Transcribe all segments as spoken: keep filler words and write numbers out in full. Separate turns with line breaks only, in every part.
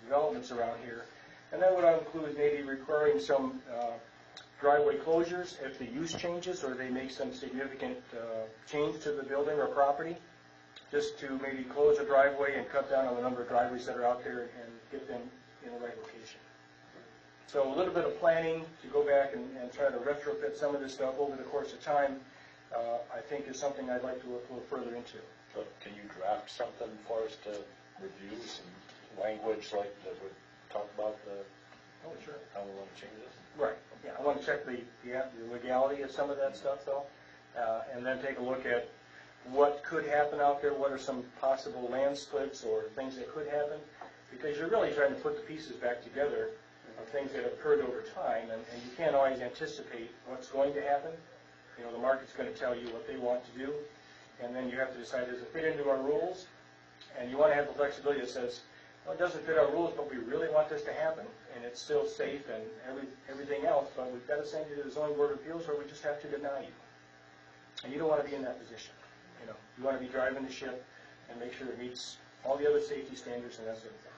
developments around here. And that would include maybe requiring some uh, driveway closures if the use changes or they make some significant uh, change to the building or property, just to maybe close a driveway and cut down on the number of driveways that are out there and get them in the right location. So a little bit of planning to go back and, and try to retrofit some of this stuff over the course of time, uh, I think is something I'd like to look a little further into.
So can you draft something for us to review, some language like that would talk about the,
Oh, sure.
how we want to change this?
Right. Yeah, I want to check the, the the legality of some of that stuff, though, uh, and then take a look at what could happen out there, what are some possible land splits or things that could happen, because you're really trying to put the pieces back together of things that have occurred over time, and, and you can't always anticipate what's going to happen. You know, the market's going to tell you what they want to do, and then you have to decide, does it fit into our rules? And you want to have the flexibility that says, well, it doesn't fit our rules, but we really want this to happen, and it's still safe and every, everything else, but we've got to send you to the zoning board of appeals, or we just have to deny you. And you don't want to be in that position. You know, you want to be driving the ship and make sure it meets all the other safety standards and that sort of thing.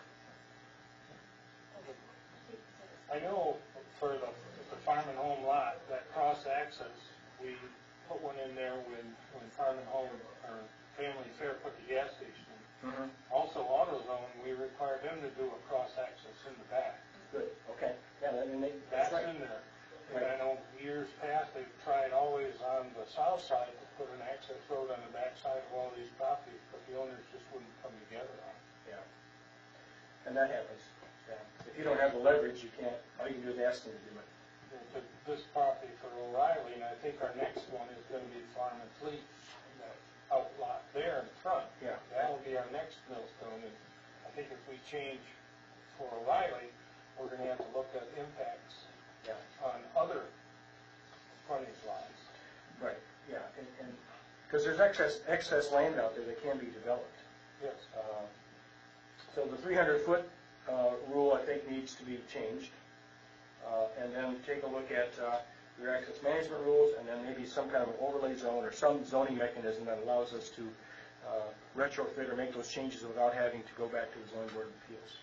I know for the, the farm and home lot, that cross access, we put one in there when, when farm and home or Family Fair put the gas station in.
Mm-hmm.
Also, AutoZone, we require them to do a cross access in the back.
Good, okay. Yeah, I mean, they,
That's
that's right.
in there.
Right.
And I know years past, they've tried always on the south side to put an access road on the back side of all these properties, but the owners just wouldn't come together on it.
Yeah. And that happens. Yeah. If you don't have the leverage, you can't, all you can do is ask them to do it.
To this property for O'Reilly, and I think our next one is going to be Farm and Fleet, that outlot there in front.
Yeah.
That'll be our next millstone, and I think if we change for O'Reilly, we're going to have to look at impacts
Yeah.
on other frontage lots.
Right, yeah, and, and, because there's excess, excess land out there that can be developed.
Yes.
Uh, So the three hundred foot uh, rule, I think, needs to be changed. Uh, and then take a look at uh, your access management rules, and then maybe some kind of an overlay zone or some zoning mechanism that allows us to uh, retrofit or make those changes without having to go back to the zoning board of appeals.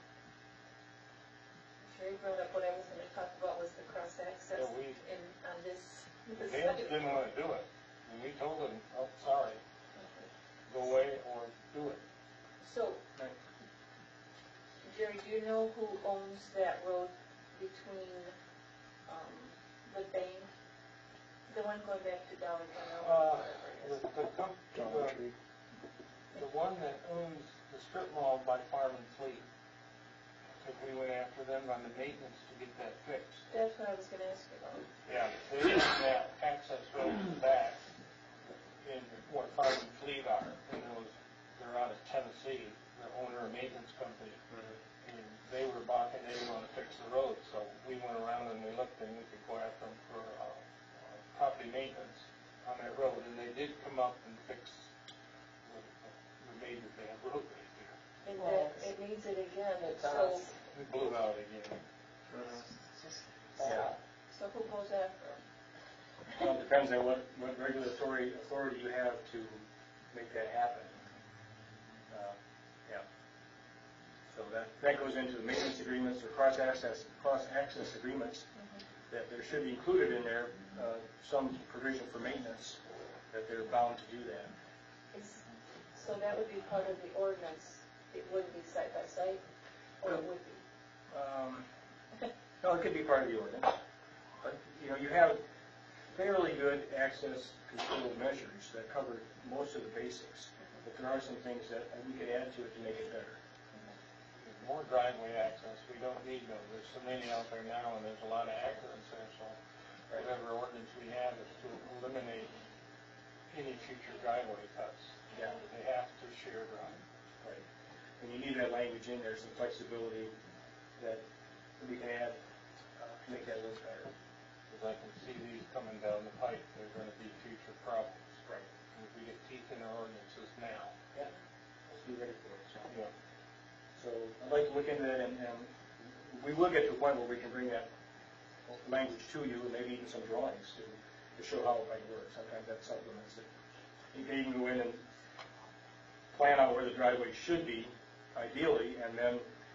Sherry brought up what I was going to talk about was the cross access
Yeah, we-
in, on this.
The
this
Vans
site.
didn't want to do it, and we told them, oh, sorry, go away or do it.
So, Jerry, do you know who owns that road between um, the bank, the one going back to Dollar
Uh,
General?
the, the, com- the, the one that owns the strip mall by Farm and Fleet, because we went after them on the maintenance to get that fixed.
That's what I was going to ask you about.
Yeah, they own that access road back in where Farm and Fleet are, and those, they're out of Tennessee, the owner of maintenance company. And they were balking, they didn't want to fix the road, so we went around and we looked and we could go after them for uh, uh, property maintenance on that road, and they did come up and fix the, the major bad road right there.
And
Well,
that, it needs it again,
it
so,
does.
It blew out again.
Yeah.
so who goes after them?
Well, it depends on what, what regulatory authority you have to make that happen. Uh, yeah. So that, that goes into the maintenance agreements or cross-access, cross-access agreements, that there should be included in there uh, some provision for maintenance, that they're bound to do that.
Is- So that would be part of the ordinance. It wouldn't be site by site, or it would be?
Um, no, it could be part of the ordinance, but you know, you have fairly good access control measures that cover most of the basics, but there are some things that we could add to it to make it better.
There's more driveway access, we don't need those, there's so many out there now, and there's a lot of accidents there, so whatever ordinance we have is to eliminate any future driveway cuts.
Yeah.
They have to share drive.
Right. And you need that language in there, some flexibility that we can add uh, to make that look better.
Because I can see these coming down the pipe, there's going to be future problems.
Right.
And if we get teeth in our ordinances now.
Yeah. Let's be ready for it. So,
Yeah.
so I'd like to look into that, and, and we will get to a point where we can bring that language to you, and maybe even some drawings to, to show how it might work. Sometimes that supplements it. You can even go in and plan out where the driveway should be, ideally, and then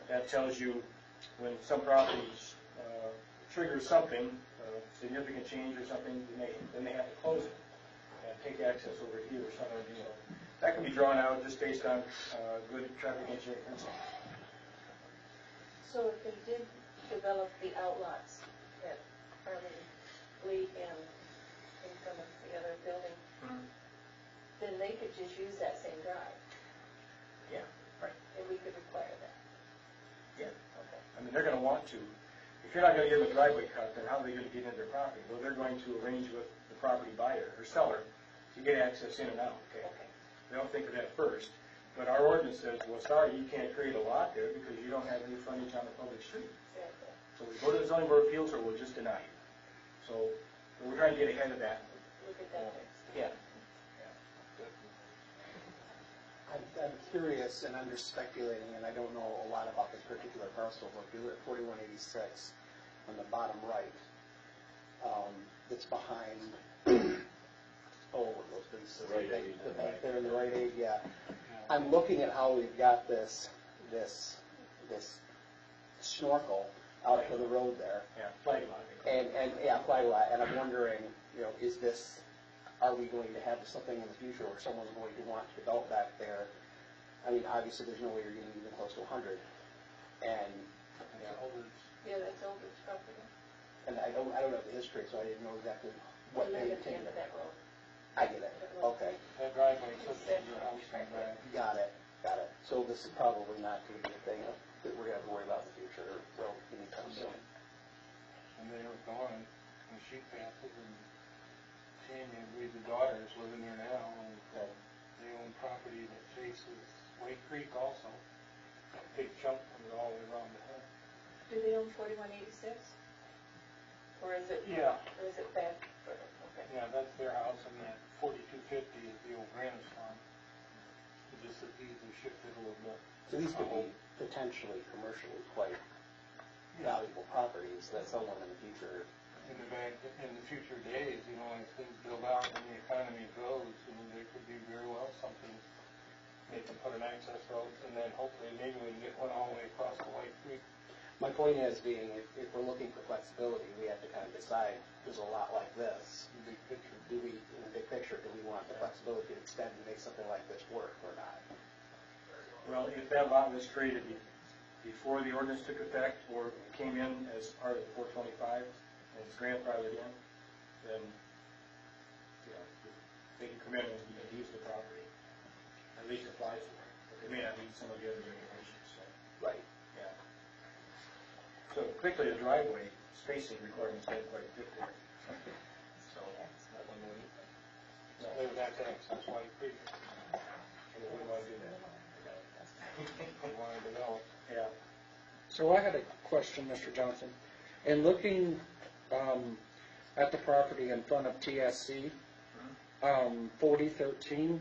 that tells you when some properties uh, trigger something, uh, significant change or something, then they, then they have to close it and take access over here or something, you know. That can be drawn out just based on uh, good traffic engineering principles.
So if they did develop the outlots at Harmon Fleet and in front of the other building, then they could just use that same drive,
Yeah, right.
and we could require that.
Yeah, okay. I mean, they're going to want to. If you're not going to give them a driveway cut, then how are they going to get into their property? Well, they're going to arrange with the property buyer or seller to get access in and out, okay?
Okay.
They don't think of that first. But our ordinance says, well, sorry, you can't create a lot there because you don't have any frontage on a public street.
Exactly.
So we go to the zoning board of appeals or we'll just deny you. So we're trying to get ahead of that.
Look at that next.
Yeah.
I'm, I'm curious, and I'm just speculating, and I don't know a lot about this particular parcel, but if you look at forty-one eighty-six on the bottom right, um, it's behind, oh, those businesses.
Rite
They-
Aid.
the back there in the Rite Aid, yeah. I'm looking at how we've got this, this, this snorkel out to the road there.
Yeah, flag lot.
And, and, yeah, quite a lot, and I'm wondering, you know, is this, are we going to have something in the future where someone's going to want to develop back there? I mean, obviously, there's no way you're getting even close to a hundred, and,
It's Aldridge.
Yeah, that's Aldridge property.
and I don't, I don't know the history, so I didn't know exactly what
We
they
live at the end
intended.
of that road.
I get it, okay,
That driveway sits in your house and back.
got it, got it. So this is probably not going to be a thing that we're going to have to worry about in the future, well, anytime soon.
And they were gone, and she passed it, and Tanya, we, the daughter, is living there now, and
Okay.
they own property that faces White Creek also. A big chunk comes all the way around the hill.
Do they own forty-one eighty-six? Or is it?
Yeah.
Or is it back? Okay.
Yeah, that's their house, and that forty-two fifty is the old Grannis farm. It just easily shifted a little bit.
So these could be potentially commercially quite valuable properties that someone in the future,
In the back, in the future days, you know, as things build out and the economy grows, I mean, there could be very well something, they can put an access road, and then hopefully maybe we can get one all the way across the White Creek.
my point is being, if, if we're looking for flexibility, we have to kind of decide, there's a lot like this.
The big picture.
Do we, in the big picture, do we want the flexibility to extend and make something like this work or not?
Well, if that lot was created be- before the ordinance took effect or came in as part of four twenty-five and it's grandfathered in, then, you know, they can come in and and use the property. At least apply for it. But they may not meet some of the other regulations, so,
Right.
yeah. So quickly, the driveway spacing requirements don't quite fit there. So, that one wouldn't. No,
They would have to access White Creek
they wouldn't want to do that.
if they wanted to develop.
Yeah.
So I had a question, Mister Johnson. In looking um, at the property in front of T S C, um, forty thirteen,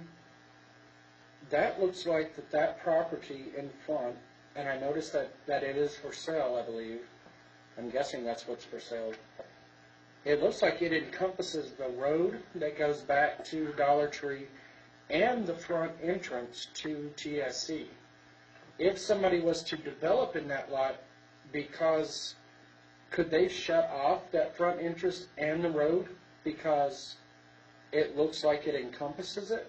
that looks like that that property in front, and I noticed that, that it is for sale, I believe. I'm guessing that's what's for sale. It looks like it encompasses the road that goes back to Dollar Tree and the front entrance to T S C. If somebody was to develop in that lot, because could they shut off that front entrance and the road because it looks like it encompasses it?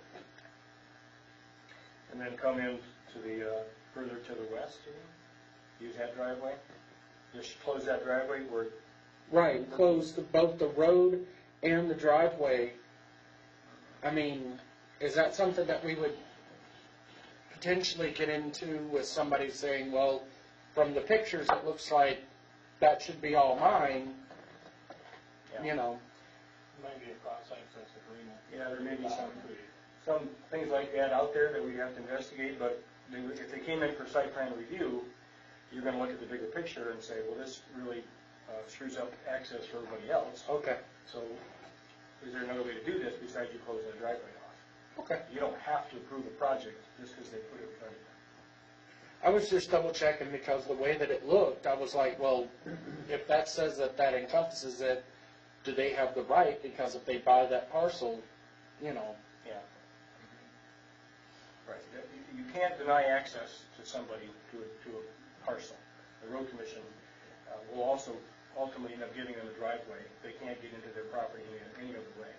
And then come in to the, uh, further to the west, you mean? Use that driveway? Just close that driveway where,
Right, close the, both the road and the driveway. I mean, is that something that we would potentially get into with somebody saying, well, from the pictures, it looks like that should be all mine,
yeah.
you know?
Might be a cross-access agreement.
Yeah, there may be some, some things like that out there that we have to investigate, but they would- if they came in for site plan review, you're gonna look at the bigger picture and say, well, this really uh, screws up access for everybody else.
Okay,
So is there another way to do this besides you closing the driveway off?
okay.
You don't have to approve a project just because they put it in front of you.
I was just double checking because the way that it looked, I was like, well, if that says that that encompasses it, do they have the right? Because if they buy that parcel, you know,
Yeah. Right. You- You can't deny access to somebody to a, to a parcel. The road commission uh, will also ultimately end up giving them a driveway. They can't get into their property in any other way.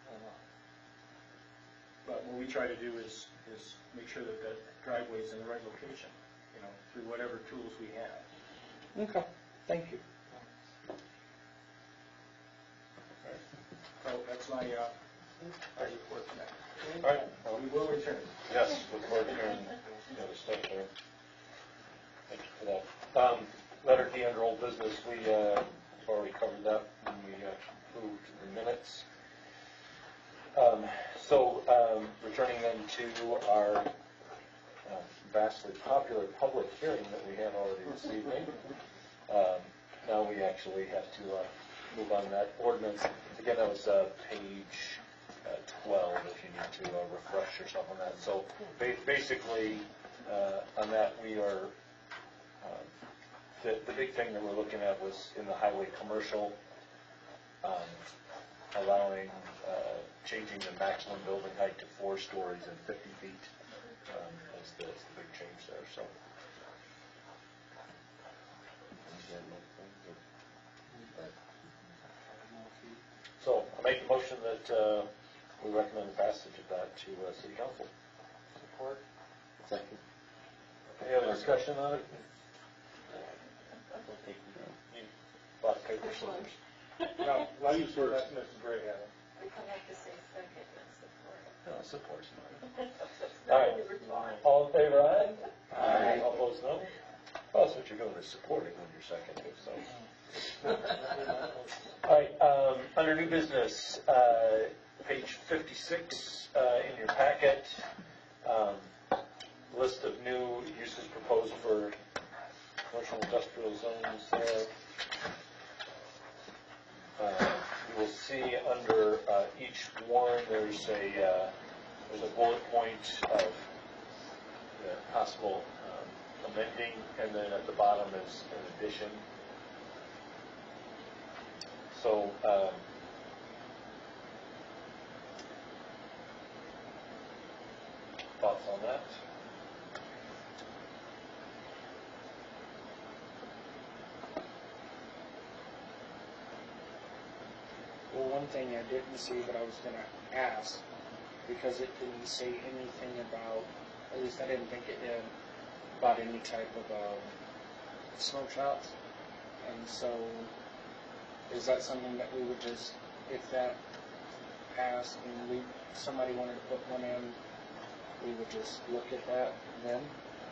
But what we try to do is, is make sure that that driveway is in the right location, you know, through whatever tools we have.
Okay, thank you.
So that's my, uh, my report tonight.
All right, well,
We will return.
yes, look forward to hearing the other stuff there. Thank you for that. Um, letter D under old business, we, uh, have already covered that when we, uh, approved the minutes. Um, so, um, returning then to our uh, vastly popular public hearing that we had already this evening. Um, now we actually have to, uh, move on that ordinance. Again, that was, uh, page uh, twelve, if you need to, uh, refresh yourself on that. So, ba- basically, uh, on that, we are, uh, the, the big thing that we're looking at was in the highway commercial, um, allowing, uh, changing the maximum building height to four stories and fifty feet. Um, that's the, that's the big change there, so. So, I make the motion that, uh, we recommend the passage of that to, uh, city council. Support.
Second.
Any other discussion on it? You bought paper slips.
No, let you let Missus Gray have it.
I like to say second, not support.
No, support's fine. All right. All in favor, aye? Aye. All opposed, no? Well, that's what you're doing, is supporting when you're seconding, so. All right, um, under new business, uh, page fifty-six, uh, in your packet, um, list of new uses proposed for commercial industrial zones there. Uh, you will see under, uh, each one, there's a, uh, there's a bullet point of the possible, um, amending, and then at the bottom is an addition. So, um, thoughts on that?
Well, one thing I didn't see, but I was gonna ask, because it didn't say anything about, at least I didn't think it did, about any type of, um, smoke shops. And so, is that something that we would just, if that passed and we, somebody wanted to put one in, we would just look at that then?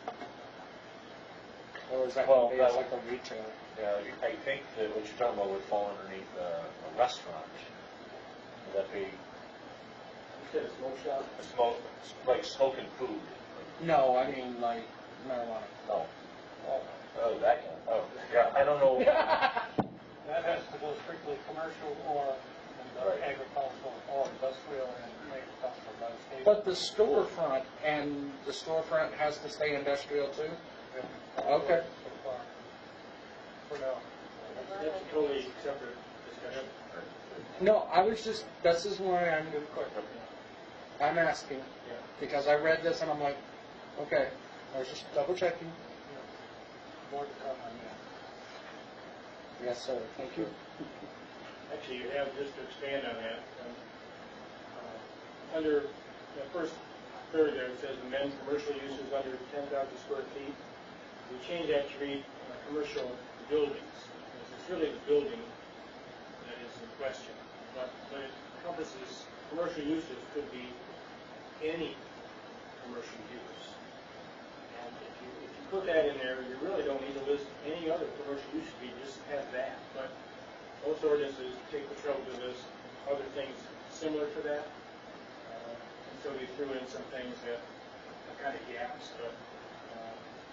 Or is that
Well,
gonna be
that
as like
would-
a retail?
Yeah, I think that what you're talking about would fall underneath uh, a restaurant. Would that be
You said a smoke shop?
a smoke, like smoking food?
No, I mean like marijuana.
No. Oh, oh, that kind, oh, yeah, I don't know.
That has to go strictly commercial or
Right.
agricultural or industrial and agricultural by the state.
But the storefront, and the storefront has to stay industrial too? Okay.
So far. For now.
That's a totally separate discussion.
No, I was just, this is why I'm, I'm asking,
Yeah.
because I read this and I'm like, okay, I was just double checking.
More to come on that.
Yes, sir, thank you.
Actually, you have, just to expand on that, um, uh, under the first paragraph, it says amend commercial uses under ten thousand square feet. We change that to read uh, commercial buildings. It's really the building that is in question. But, but it encompasses, commercial uses could be any commercial use. And if you, if you put that in there, you really don't need to list any other commercial use, you just have that. But most ordinances take the trouble to list other things similar to that. Uh, and so we threw in some things that are kind of gaps, but, uh,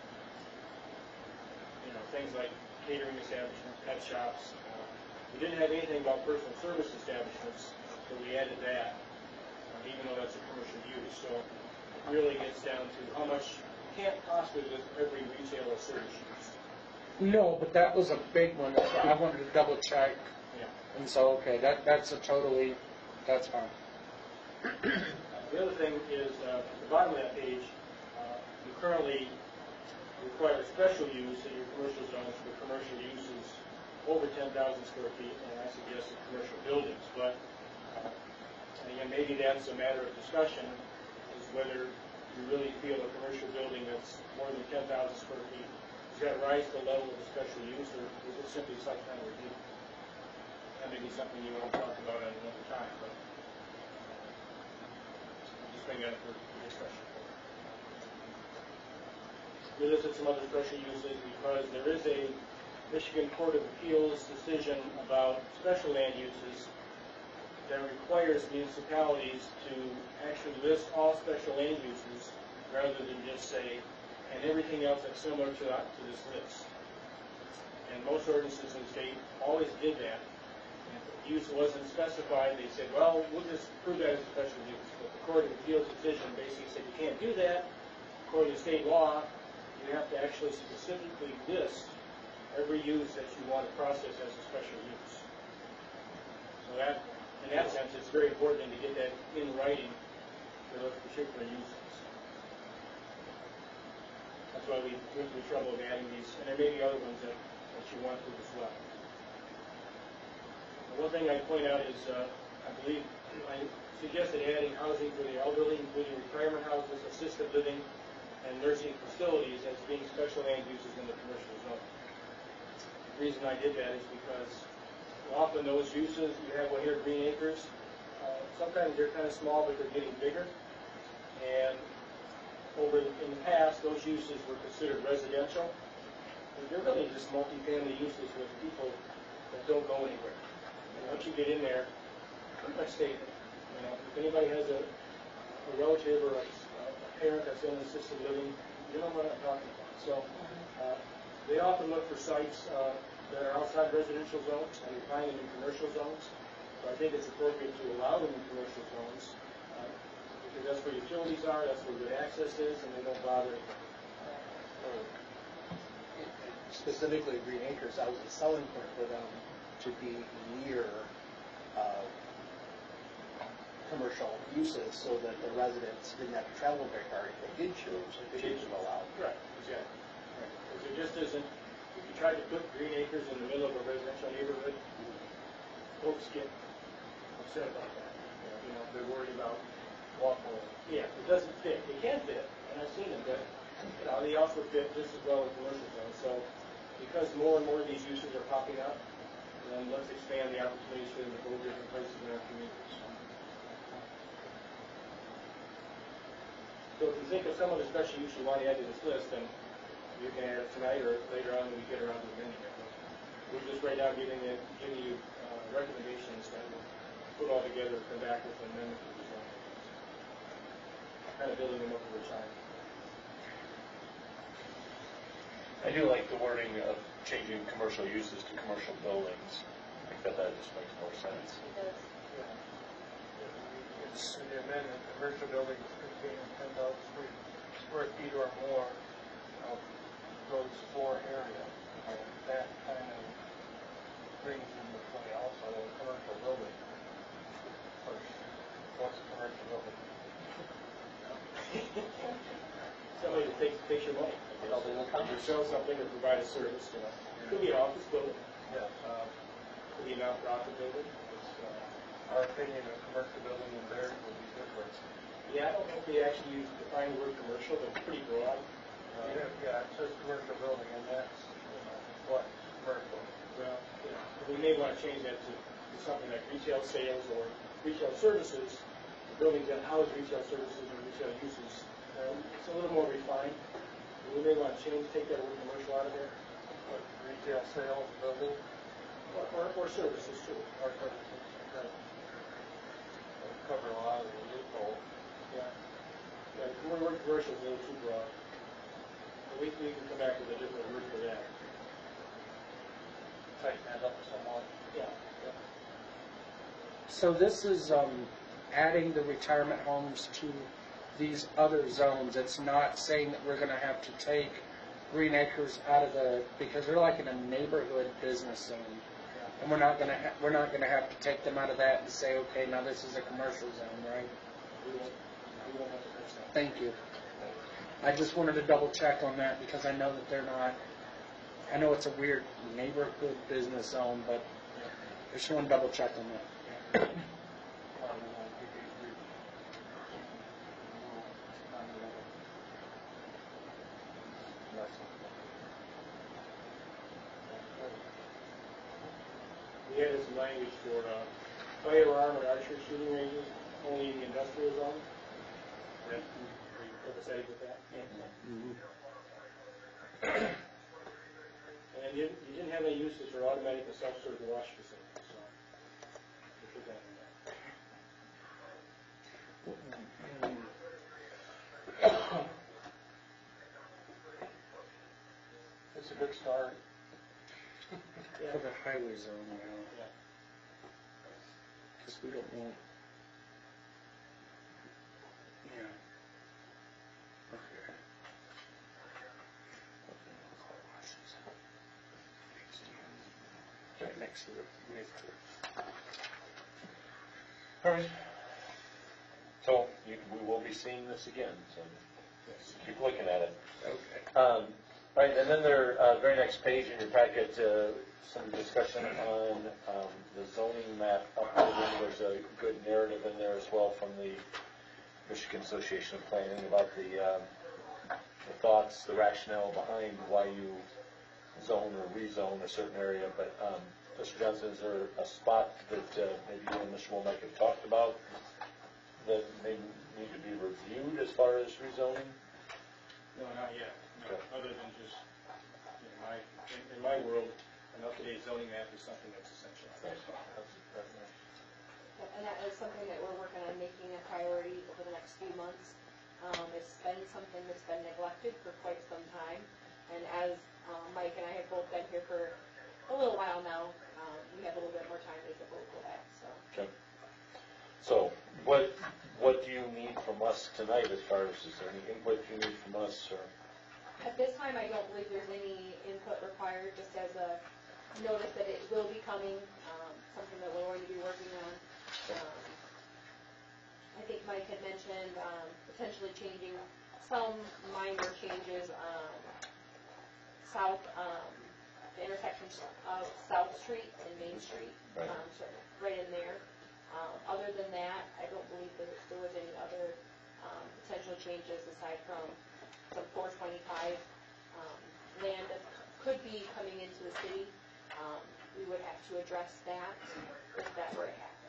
you know, things like catering establishments, pet shops. Uh, we didn't have anything about personal service establishments, so we added that, uh, even though that's a commercial use. So it really gets down to how much, you can't possibly list every retail or service use.
No, but that was a big one, so I wanted to double check,
Yeah.
and so, okay, that, that's a totally, that's fine.
The other thing is, uh, at the bottom of that page, uh, you currently
require a special use in your commercial zones for commercial uses over ten thousand square feet, and I suggested commercial buildings, but, uh, and again, maybe that's a matter of discussion, is whether you really feel a commercial building that's more than ten thousand square feet has got to rise to the level of a special use, or is it simply site plan review? That may be something you want to talk about at another time, but I'll just bring that up for discussion. We listed some other special uses because there is a Michigan Court of Appeals decision about special land uses that requires municipalities to actually list all special land uses rather than just say, and everything else that's similar to, that, to this list. And most ordinances in the state always did that. And if the use wasn't specified, they said, well, we'll just prove that as a special use. But the Court of Appeals decision basically said you can't do that. According to state law, you have to actually specifically list every use that you want to process as a special use. So that, in that sense, it's very important to get that in writing for those particular uses. That's why we went through the trouble of adding these, and there may be other ones that, that you want to as well. The one thing I point out is, uh, I believe, I suggested adding housing for the elderly, including retirement houses, assisted living, and nursing facilities as being special land uses in the commercial zone. The reason I did that is because often those uses, you have one here, green acres, uh, sometimes they're kind of small, but they're getting bigger. And over in the past, those uses were considered residential. And they're really just multifamily uses with people that don't go anywhere. And once you get in there, pretty much stay there. You know, if anybody has a, a relative or a, a parent that's in assisted living, you know what I'm talking about. So uh, they often look for sites uh, that are outside residential zones, and we find them in commercial zones. So I think it's appropriate to allow them in commercial zones, uh, because that's where utilities are, that's where good access is, and they don't bother. Uh,
Specifically, Green Acres, that was a selling point for them to be near uh, commercial uses so that the residents didn't have to travel very far if they did choose, if they did go out.
Right, exactly. Right. Because there just isn't, if you try to put Green Acres in the middle of a residential neighborhood, folks get upset about that. You know, they're worried about walking. Yeah, it doesn't fit. It can fit, and I've seen it, but you know, they also fit just as well in commercial zones. So because more and more of these uses are popping up, then let's expand the opportunities for them to go different places in our communities. So if you think of some of the special use you want to add to this list, then you can add it tonight or later on when we get around to amending it. We're just right now giving, it, giving you uh, recommendations that we'll put all together and come back with an amendment to the zone. Kind of building them up over time.
I do like the wording of changing commercial uses to commercial buildings. I think that that just makes more sense.
It does.
It's in the amendment, commercial buildings containing ten thousand square feet or more of those floor area. And that kind of brings into play also a commercial building. Of course, what's a commercial building? Somebody that takes, takes your money. Or sell something or provide a service, you know. Could be an office building. Yeah. Uh, could be a nonprofit building. It's, uh, Our opinion of commercial building in there would be different. Yeah, I don't know if they actually use, define the word commercial, but it's pretty broad. Uh, yeah, yeah, it says commercial building, and that's, you know, what, commercial. Well, you know, we may want to change that to, to something like retail sales or retail services, buildings that house retail services or retail uses. Um, it's a little more refined. We may want to change, take that word commercial out of there. What, retail sales building? Or, or, or services too. Or services, okay. Cover a lot of the loophole. Yeah. Yeah, the word commercial is a little too broad. But we, we can come back with a different word for that. Tighten that up somewhat. Yeah. Yeah.
So this is um, adding the retirement homes to these other zones. It's not saying that we're going to have to take Green Acres out of the, because they're like in a neighborhood business zone, and we're not going to ha- we're not going to have to take them out of that and say, okay, now this is a commercial zone, right?
We won't, we won't have to touch that.
Thank you. I just wanted to double check on that because I know that they're not, I know it's a weird neighborhood business zone, but I just want to double check on that.
We added some language for uh, firearm or archery shooting ranges, only in the industrial zone. That, are you copacetic with that? And you, you didn't have any uses for automatic and self-serve wash facilities, so we put that in there. It's a good start.
For the highway zone, you know,
Yeah.
because we don't want, yeah. Okay. Right next to the neighborhood.
All right. So you, we will be seeing this again, so keep looking at it.
Okay.
Um, All right, and then there, uh, very next page in your packet, uh, some discussion on um, the zoning map updating. There's a good narrative in there as well from the Michigan Association of Planning about the, um, the thoughts, the rationale behind why you zone or rezone a certain area. But um, Mister Johnson, is there a spot that uh, maybe you and Mister Womack have talked about that may need to be reviewed as far as rezoning?
No, not yet. No,
Okay.
other than just, you know, my, in, in my world, an up-to-date zoning map is something that's essential.
And that is something that we're working on making a priority over the next few months. Um, it's been something that's been neglected for quite some time. And as um, Mike and I have both been here for a little while now, um, we have a little bit more time to devote to that, so.
Okay. So, what, what do you need from us tonight as far as, is there any input you need from us, or?
At this time, I don't believe there's any input required, just as a notice that it will be coming, um, something that we're going to be working on. Um, I think Mike had mentioned, um, potentially changing some minor changes, um, south, um, the intersection of South Street and Main Street,
Right.
um, sort of right in there. Um, other than that, I don't believe that there was any other, um, potential changes aside from some four twenty-five, um, land that could be coming into the city. Um, we would have to address that if that were to happen.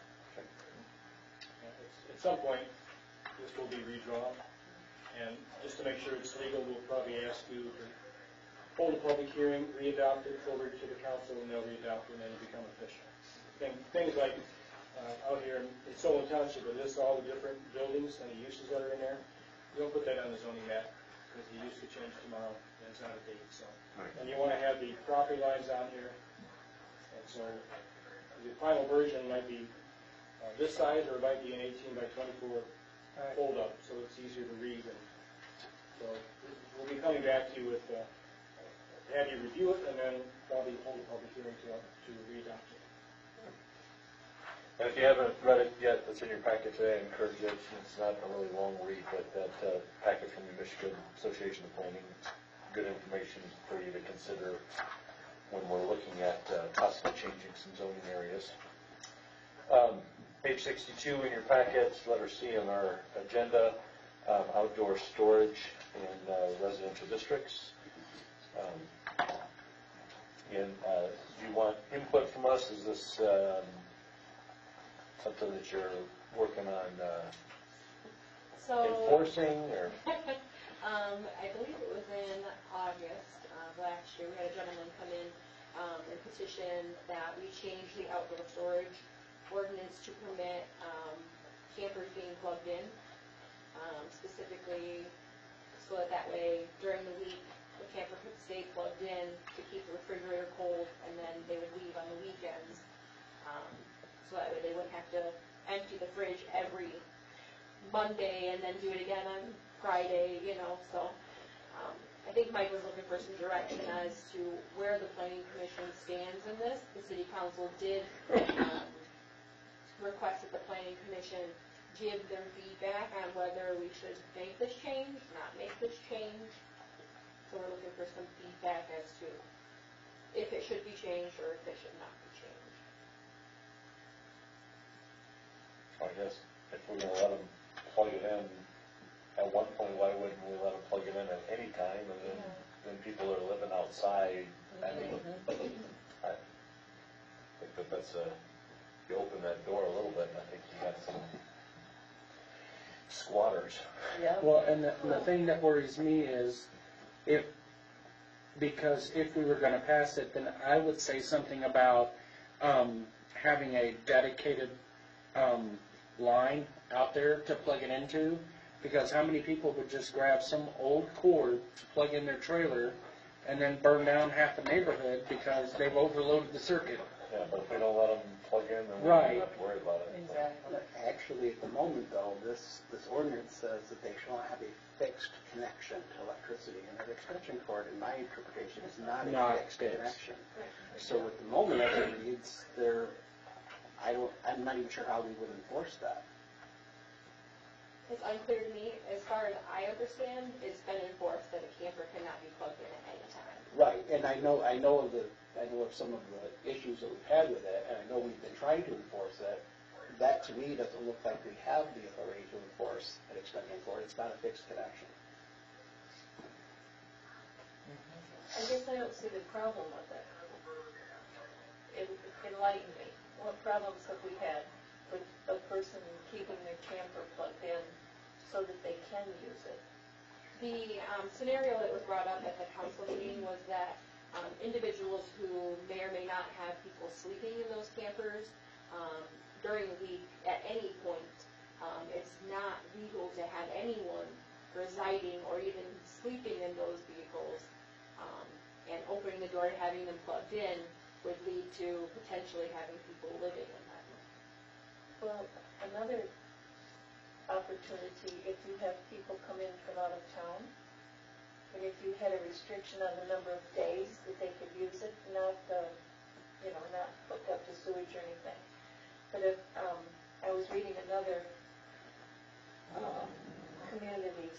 Yeah, it's- At some point, this will be redrawn, and just to make sure it's legal, we'll probably ask you to hold a public hearing, re-adopt it, forward it to the council, and they'll re-adopt it, and then it'll become official. Thing- Things like, uh, out here in in Solon Township, it lists all the different buildings and the uses that are in there. We don't put that on the zoning map, because the use could change tomorrow, and it's out of date, so. And you want to have the property lines on here, and so the final version might be uh, this size, or it might be an eighteen by twenty-four fold up, so it's easier to read. And so we'll be coming back to you with, uh, have you review it, and then probably hold a public hearing to, to re-adopt it.
And if you haven't read it yet, that's in your packet today, I encourage you, it's not a really long read, but that uh, packet from the Michigan Association of Planning, good information for you to consider when we're looking at uh, possibly changing some zoning areas. Um, Page sixty-two in your packets, letter C on our agenda, um, outdoor storage in uh, residential districts. Um, And uh, do you want input from us? Is this um, something that you're working on uh,
So,
enforcing, or?
um, I believe it was in August of last year, we had a gentleman come in, um, and petition that we change the outdoor storage ordinance to permit, um, campers being plugged in, um, specifically so that that way during the week, the camper could stay plugged in to keep the refrigerator cold, and then they would leave on the weekends. Um, so that way they wouldn't have to empty the fridge every Monday and then do it again on Friday, you know, so. Um, I think Mike was looking for some direction as to where the planning commission stands in this. The city council did, um, request that the planning commission give them feedback on whether we should make this change, not make this change. So we're looking for some feedback as to if it should be changed or if it should not be changed.
I guess if we're gonna let them plug it in, at one point, why wouldn't we let them plug it in at any time, and then, then people are living outside, I mean, I think that that's a, you open that door a little bit, and I think you got some squatters.
Yeah.
Well, and the, the thing that worries me is if, because if we were gonna pass it, then I would say something about, um, having a dedicated, um, line out there to plug it into, because how many people would just grab some old cord to plug in their trailer and then burn down half the neighborhood because they've overloaded the circuit?
Yeah, but if we don't let them plug in, then we
Right.
don't have to worry about it.
Exactly.
Actually, at the moment though, this, this ordinance says that they shall have a fixed connection to electricity, and that extension cord, in my interpretation, is not
Not
a fixed
fixed.
connection. So at the moment, as it reads, there, I don't, I'm not even sure how we would enforce that.
It's unclear to me. As far as I understand, it's been enforced that a camper cannot be plugged in at any time.
Right, and I know, I know of the, I know of some of the issues that we've had with it, and I know we've been trying to enforce it. That to me doesn't look like we have the authority to enforce an extension cord. It's not a fixed connection.
I guess I don't see the problem with it. It enlighten me. What problems have we had with a person keeping their camper plugged in so that they can use it?
The um, scenario that was brought up at the council meeting was that um, individuals who may or may not have people sleeping in those campers um, during the week at any point, um, it's not legal to have anyone residing or even sleeping in those vehicles, um, and opening the door and having them plugged in would lead to potentially having people living in them.
Well, another opportunity, if you have people come in from out of town, and if you had a restriction on the number of days that they could use it, not, uh, you know, not hooked up to sewage or anything. But if, um, I was reading another, um, community's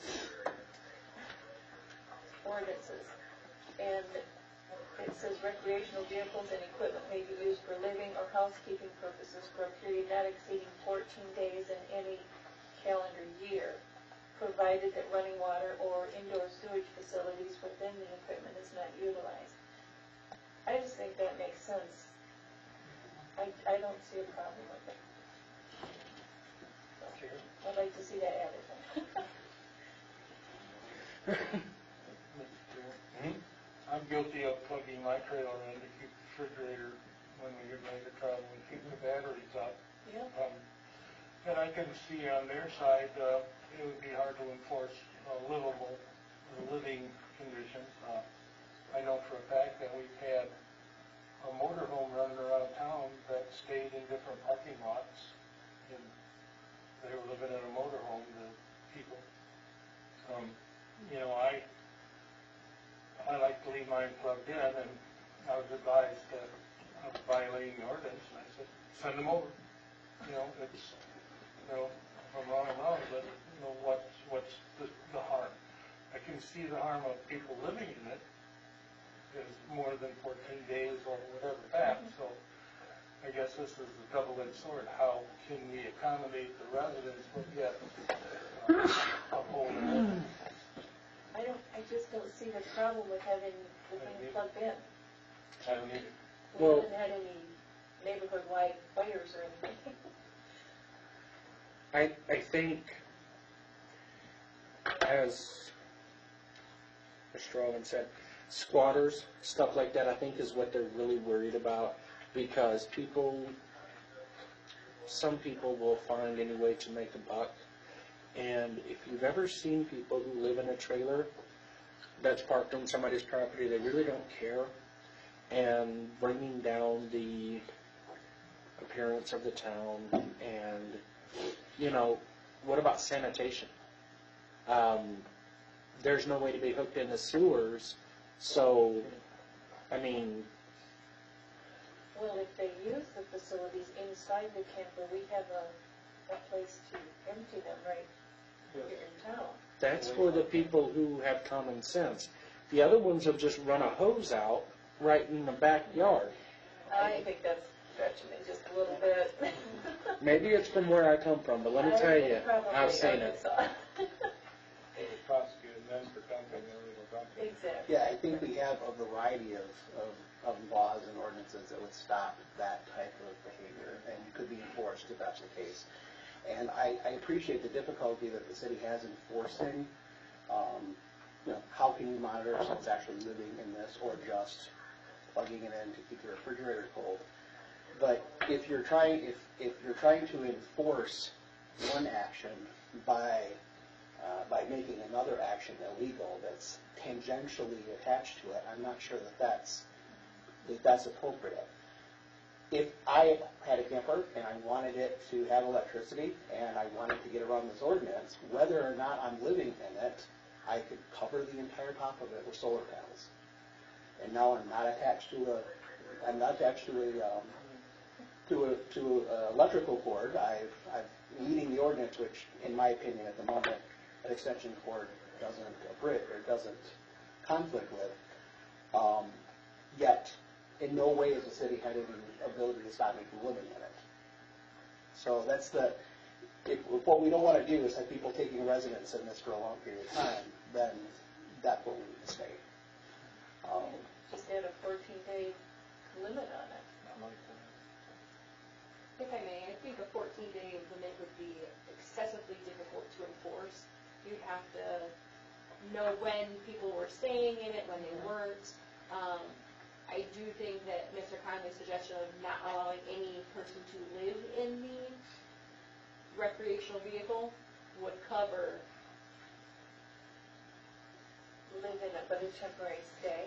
ordinances, and it says recreational vehicles and equipment may be used for living or housekeeping purposes for a period not exceeding fourteen days in any calendar year, provided that running water or indoor sewage facilities within the equipment is not utilized. I just think that makes sense. I, I don't see a problem with it. So, I'd like to see that added.
Hmm? I'm guilty of plugging my trailer in to keep the refrigerator when we get ready to travel and keep the batteries up.
Yeah.
Um, And I can see on their side, uh, it would be hard to enforce uh, livable, uh, living conditions. Uh, I know for a fact that we've had a motorhome running around town that stayed in different parking lots, and they were living in a motorhome, the people. Um, you know, I, I like to leave mine plugged in, and I was advised that I was violating the ordinance, and I said, send them over. You know, it's, you know, if I'm wrong, I'm wrong, but, you know, what's, what's the, the harm? I can see the harm of people living in it is more than fourteen days or whatever that, so I guess this is a double-edged sword. How can we accommodate the residents but yet uh, uphold it?
I don't, I just don't see the problem with having the thing plugged in.
I don't need,
We
Well-
haven't had any neighborhood-wide fires or anything.
I, I think, as Mister Owen said, squatters, stuff like that, I think is what they're really worried about, because people, some people will find any way to make a buck. And if you've ever seen people who live in a trailer that's parked on somebody's property, they really don't care, and bringing down the appearance of the town. And, you know, what about sanitation? Um, there's no way to be hooked in the sewers, so, I mean,
Well, if they use the facilities inside the camper, we have a a place to empty them right here in town.
That's for the people who have common sense. The other ones will just run a hose out right in the backyard.
I think that's stretching it just a little bit.
Maybe it's from where I come from, but let me
I
tell
think
you,
probably
I've seen it.
Arkansas.
They would prosecute them for dumping illegal dumping.
Exactly.
Yeah, I think we have a variety of, of, of laws and ordinances that would stop that type of behavior and could be enforced if that's the case. And I, I appreciate the difficulty that the city has enforcing, um, you know, how can you monitor someone's actually living in this or just plugging it in to keep the refrigerator cold. But if you're trying, if, if you're trying to enforce one action by Uh, by making another action illegal that's tangentially attached to it, I'm not sure that that's, that that's appropriate. If I had a camper and I wanted it to have electricity and I wanted to get around this ordinance, whether or not I'm living in it, I could cover the entire top of it with solar panels. And now I'm not attached to a, I'm not attached to a, um, to a, to a electrical cord. I've, I'm meeting the ordinance, which in my opinion at the moment, an extension cord doesn't abridge or doesn't conflict with. Um, yet, in no way is the city had any ability to stop me from living in it. So that's the, if, if what we don't want to do is have people taking residence in this for a long period of time, then that's what we need to state. Um,
Just add a fourteen day limit on it.
If I may, I think a fourteen day limit would be excessively difficult to enforce. You'd have to know when people were staying in it, when they weren't. Um, I do think that Mister Conley's suggestion of not allowing any person to live in the recreational vehicle would cover.
Live in it, but a temporary stay.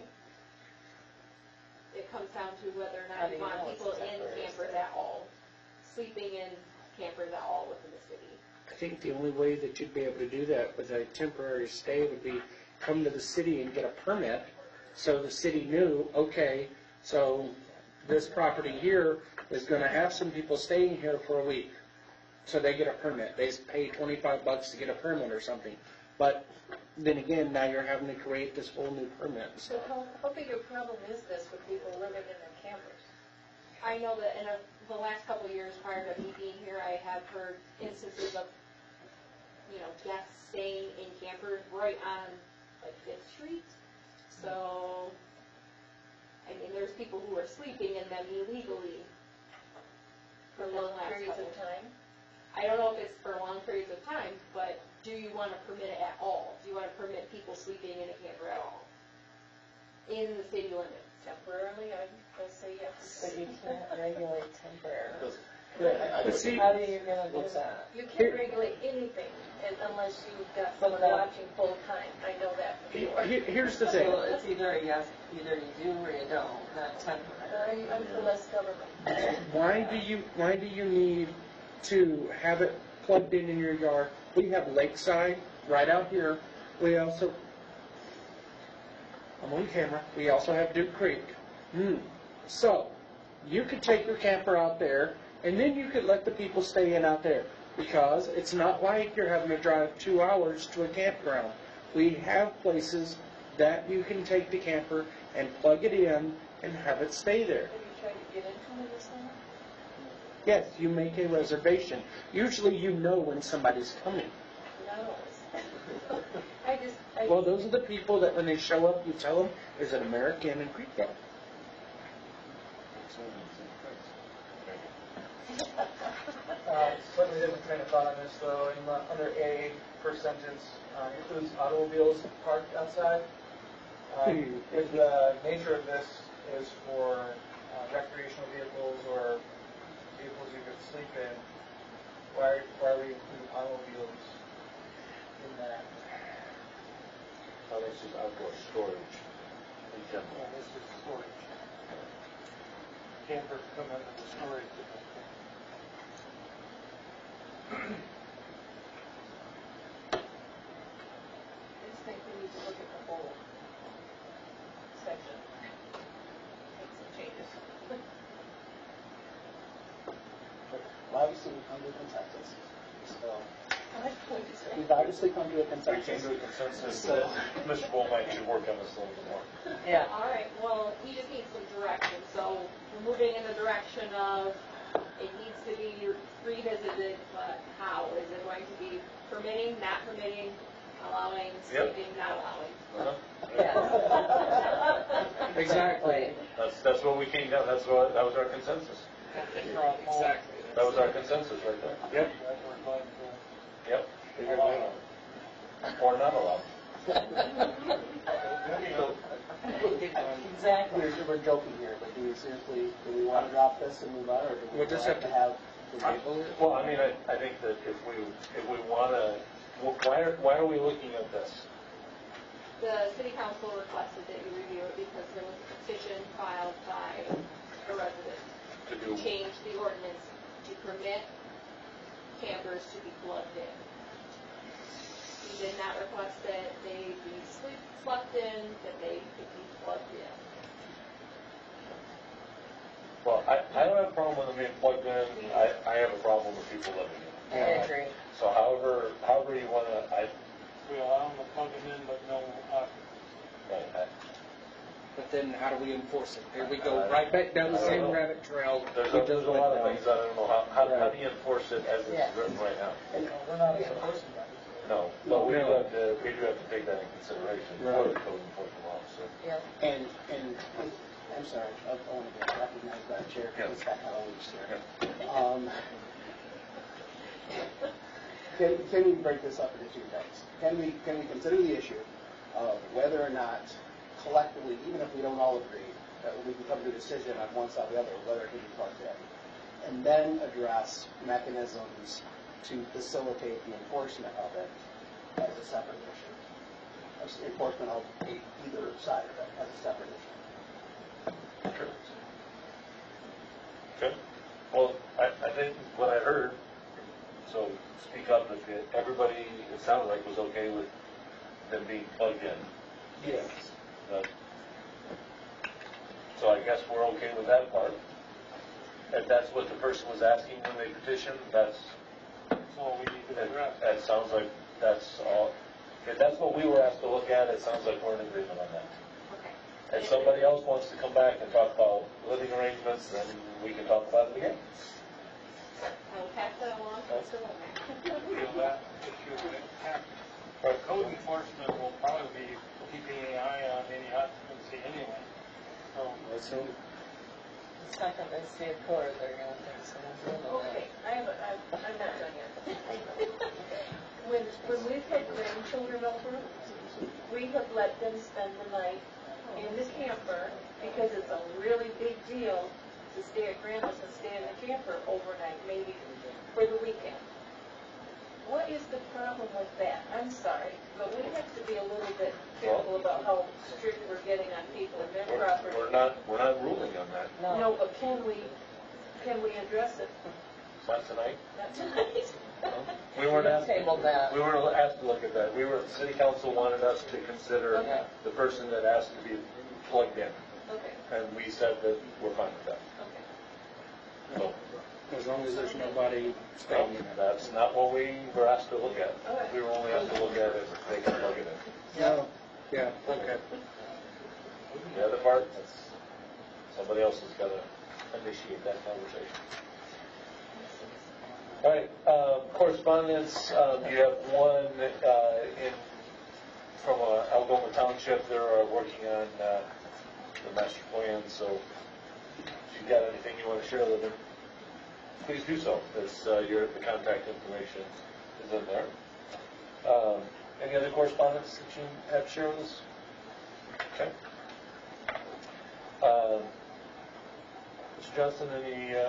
It comes down to whether or
How
not
do
you
you
want
know it's
people
a
in
temporary
campers
stay?
at all, sleeping in campers at all within the city.
I think the only way that you'd be able to do that with a temporary stay would be come to the city and get a permit, so the city knew, okay, so this property here is gonna have some people staying here for a week. So they get a permit, they pay twenty-five bucks to get a permit or something. But then again, now you're having to create this whole new permit.
So how, how big a problem is this with people living in their campers?
I know that in a, the last couple of years prior to me being here, I have heard instances of, you know, guests staying in campers right on, like, Fifth Street. So, I mean, there's people who are sleeping in them illegally.
For
within the
long
last
periods of
couple-
time?
I don't know if it's for long periods of time, but do you want to permit it at all? Do you want to permit people sleeping in a camper at all? In the city limits?
Temporarily, I'd I'd say yes.
But you can't regulate temporarily.
But see,
How are you gonna do that?
You can't regulate anything and unless you've got someone
But, uh,
watching full time. I know that for
he-
sure.
he- here's the thing.
So it's either a yes, either you do or you don't, not temporary.
I'm, I'm for less government.
Why do you, why do you need to have it plugged in in your yard? We have Lakeside right out here. We also, I'm on camera, we also have Duke Creek. Hmm. So, you could take your camper out there, and then you could let the people stay in out there, because it's not like you're having to drive two hours to a campground. We have places that you can take the camper and plug it in and have it stay there.
Have you tried to get into it or something?
Yes, you make a reservation. Usually you know when somebody's coming.
No. I just, I.
Well, those are the people that when they show up, you tell them, is it American and Creekville?
Uh, Slightly different train of thought on this, though. In the, under A, first sentence, uh, includes automobiles parked outside. Um, If the nature of this is for uh, recreational vehicles or vehicles you could sleep in, why, why we include automobiles in that?
Oh, this is outdoor storage in general.
Yeah, this is storage. Campers come under the storage.
I just think we need to look at the whole section. Make some changes.
Well, obviously come to a consensus. So,
What would you say?
we've obviously come to a
We came
consensus.
to a consensus that Mister Womack should work on this a little bit more.
Yeah.
All right, well, he just needs some direction, so we're moving in the direction of, it needs to be revisited, but how? Is it going to be permitting, not permitting, allowing, sleeping, not allowing?
Uh-huh.
Exactly.
That's, that's what we came down, that's what, that was our consensus.
Exactly.
That was our consensus right there.
Yep.
Yep. Figure that out. Or not allowed.
Exactly.
We're, we're joking here, but do we seriously, do we want to drop this and move on, or do we
We'll just
want
have
to
to-
have the table it?
Well, I mean, I, I think that if we, if we wanna, why are, why are we looking at this?
The city council requested that you review it because there was a petition filed by a resident
To
to
do,
change the ordinance to permit campers to be plugged in. He did not request that they be sleep, slept in, that they could be plugged in.
well, I, I don't have a problem with them being plugged in, I, I have a problem with people living in it.
I agree.
So however, however you wanna, I,
We allow them to plug them in, but no occupancy.
right, I,
But then how do we enforce it? Here we go right back down the
I don't
same
know.
rabbit trail.
there's
we
a, there's
just
a
went
lot of
down.
things, I don't know, how, how, how
Right.
do you enforce it as
Yeah.
it's written right now?
And,
We're not enforcing that.
No, but we do
No.
have to, we do have to take that in consideration for
Right.
the code enforcement officer.
Yeah.
and, and, I'm sorry, I I want to get recognized by the chair, because it's that kind of loose here. Um, Can, can we break this up into two things? Can we, can we consider the issue of whether or not collectively, even if we don't all agree, that we can come to a decision on one side or the other, whether it can be plugged in? And then address mechanisms to facilitate the enforcement of it as a separate issue. As Enforcement of e- either side of it as a separate issue.
Sure. Okay, well, I, I think what I heard, so speak up if it- everybody, it sounded like was okay with them being plugged in.
Yes.
Uh, So I guess we're okay with that part. If that's what the person was asking when they petitioned, that's,
That's all we need to
that,
address.
that sounds like that's all. If that's what we were asked to look at, it sounds like we're in agreement on that.
Okay.
If somebody else wants to come back and talk about living arrangements, then we can talk about it again.
I will pass that along to Mister Womack.
Feel that issue would happen.
Right.
Code enforcement will probably be keeping an eye on any occupancy anyway. So,
So,
The second they see a car, they're gonna think someone's living there.
Okay, I have, a- I'm, I'm not done yet. When, when we've had grandchildren over, we have let them spend the night in the camper because it's a really big deal to stay at grandma's and stay in the camper overnight, maybe for the weekend. What is the problem with that? I'm sorry, but we have to be a little bit careful about how strict we're getting on people in their
We're,
property.
we're not, we're not ruling on that.
No.
No, but can we, can we address it?
Not tonight.
Not tonight.
We weren't asked,
Tabled that.
we weren't asked to look at that. We were, city council wanted us to consider
Okay.
the person that asked to be plugged in.
Okay,
And we said that we're fine with that.
okay.
So,
as long as there's nobody staying in it.
that's not what we were asked to look at.
All right.
We were only asked to look at if they can plug it in.
No, yeah, okay.
The other part, that's, somebody else has got to initiate that conversation. All right, uh, correspondence, um, you have one uh, in, from uh, Algoma Township. They're uh, working on uh, the master plan, so if you've got anything you want to share with them, please do so. It's, uh, your, the contact information is in there. Um, Any other correspondence that you have to share with us? Okay. Um, Mister Johnson, any, uh,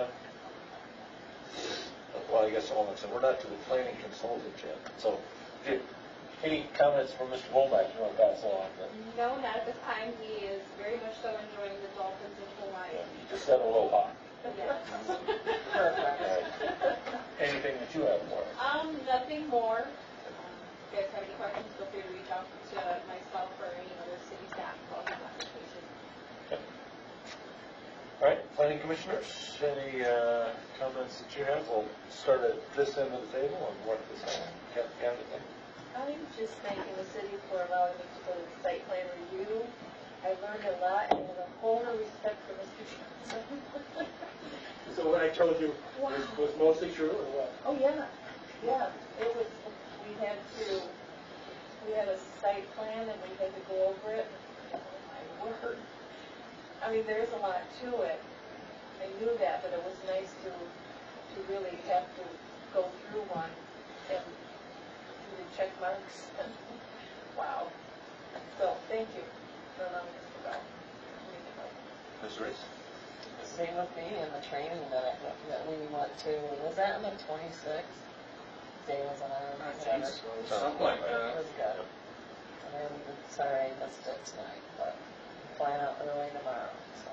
well, I guess all I'm saying, we're not to the planning consultant yet. So, did, any comments from Mister Womack you want to pass along? Then?
No, not at this time. He is very much so enjoying the dolphins in Hawaii.
Yeah, you just said aloha.
Yes.
All right. Anything that you have for us?
Um, nothing more. Um, If you guys have any questions, feel free to reach out to myself or any other city staff about this application.
All right, planning commissioners, any uh, comments that you have? We'll start at this end of the table and work this out. Got- got it?
I'm just thanking the city for allowing me to go to the site plan review. I learned a lot and have a whole new respect for Mister Johnson.
So what I told you
Wow.
was, was mostly true, or what?
Oh, yeah, yeah, it was, we had to, we had a site plan and we had to go over it. Oh, my word. I mean, there's a lot to it. I knew that, but it was nice to, to really have to go through one and do the check marks. Wow. So, thank you for allowing us to go.
Miz Reese?
Same with me and the training that I, that we went to, was that on the twenty-sixth? Day was on our.
Something like
It was good. And I'm sorry I missed it tonight, but I'm flying out early tomorrow, so.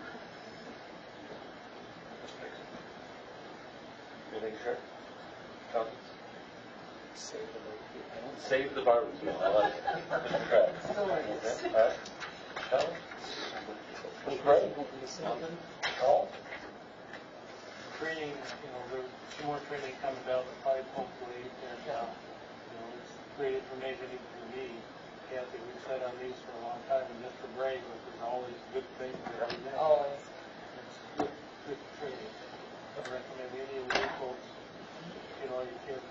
Anything, sure? Comments?
Save the vote.
Save the barbecue, I like it. Mister Kraft?
Still like this.
Okay, all right. Comments? Miz Gray? Nothing? Call?
Training, you know, there's some more training coming down the pipe, hopefully, and, uh, you know, it's great information even for me. Kathy, we've sat on these for a long time, and Mister Bray, but there's always good things that we know.
Always.
It's good, good training. I recommend any of you folks, you know, you can.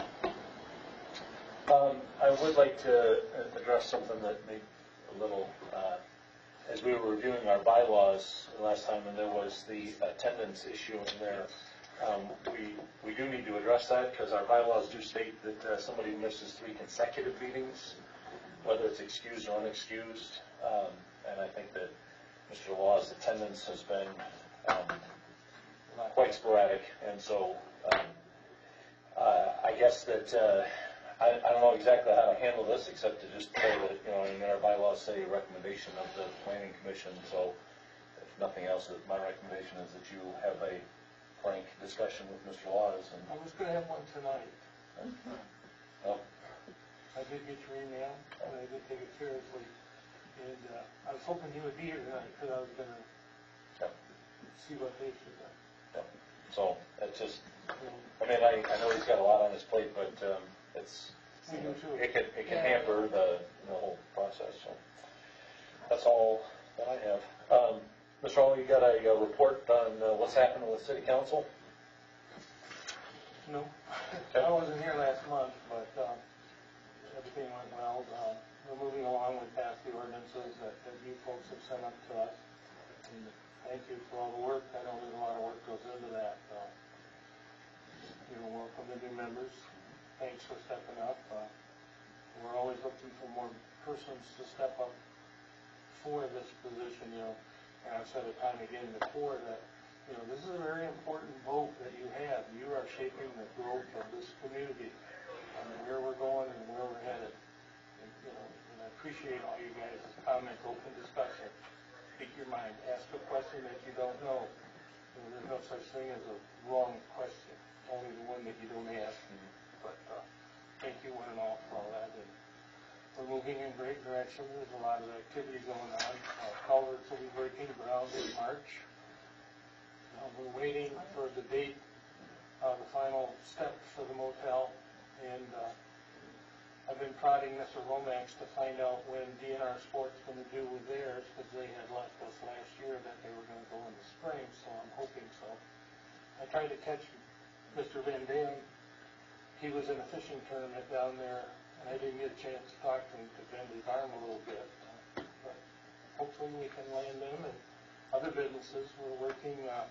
Um, I would like to uh, address something that may a little, uh, as we were reviewing our bylaws last time, and there was the attendance issue in there. Um, we, we do need to address that because our bylaws do state that uh, somebody who misses three consecutive meetings, whether it's excused or unexcused. Um, and I think that Mister Law's attendance has been um, quite sporadic, and so um, uh, I guess that uh, I, I don't know exactly how to handle this except to just say that, you know, in our bylaws say recommendation of the planning commission. So if nothing else, my recommendation is that you have a frank discussion with Mister Laws. And
I was gonna have one tonight.
oh,
I did get your email, and I did take it seriously. And, uh, I was hoping he would be here tonight, because I was gonna
yeah,
see what they should do.
yeah. So it's just,
You know,
I mean, I, I know he's got a lot on his plate, but um, it's,
We do too.
it can, it can
Yeah.
hamper the, the whole process. So that's all that I have. Um, Mister Hall, you got a, uh report on uh, what's happening with city council?
No, I wasn't here last month, but, um, everything went well. Um, we're moving along with past the ordinances that, that you folks have sent up to us. And thank you for all the work. I know there's a lot of work goes into that. Uh, you know, welcome the new members. Thanks for stepping up. Uh, we're always looking for more persons to step up for this position, you know. And I've said it time again before that, you know, this is a very important vote that you have. You are shaping the growth of this community, and where we're going and where we're headed. And, you know, and I appreciate all you guys' comment, open discussion. Speak your mind. Ask a question that you don't know. You know, there's no such thing as a wrong question, only the one that you don't ask. But uh, thank you one and all for all that. And we're moving in great direction. There's a lot of activity going on. Uh, culverts will be breaking ground in March. Uh, we're waiting for the date, uh, the final step for the motel. And uh, I've been prodding Mister Lomax to find out when D N R Sports going to do with theirs, because they had left us last year that they were going to go in the spring, so I'm hoping so. I tried to catch Mister Van Dam. He was in a fishing tournament down there, and I didn't get a chance to talk to him to bend his arm a little bit. But hopefully we can land them and other businesses. We're working uh,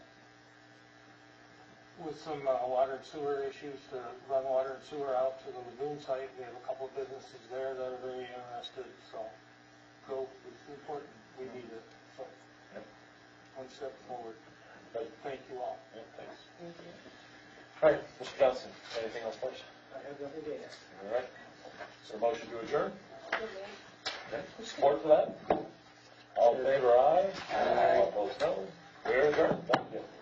with some uh, water and sewer issues to run water and sewer out to the lagoon site. We have a couple of businesses there that are very interested, so growth is important. We need it. So one step forward. But thank you all.
Yeah, thanks.
Thank you.
All right, Mister Johnson, anything else first?
I have nothing to add.
All right. Is there a motion to adjourn?
Okay.
Okay. Support for that? All in favor, aye. Aye. All opposed, no. We're adjourned. Thank you.